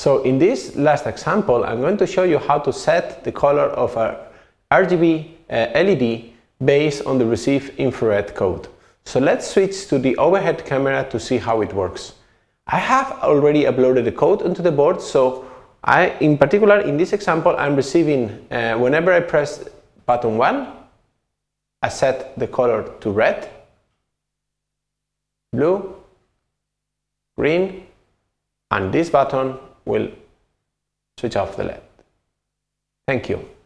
So in this last example, I'm going to show you how to set the color of a RGB LED based on the received infrared code. So let's switch to the overhead camera to see how it works. I have already uploaded the code onto the board, so in particular in this example I'm receiving, whenever I press button 1, I set the color to red, blue, green, and this button will switch off the LED. Thank you.